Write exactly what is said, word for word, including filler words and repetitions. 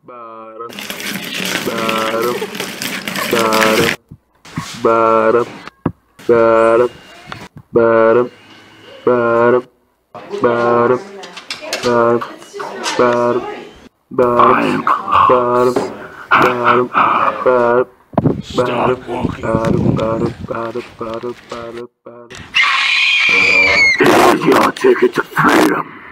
bottom, bottom, bottom, bottom, bottom, bottom, bottom, bottom, bottom, bottom, bottom, bottom, bottom, bottom. Stop walking. Bottom, bottom, bottom, bottom, bottom, bottom. Here's your ticket to freedom.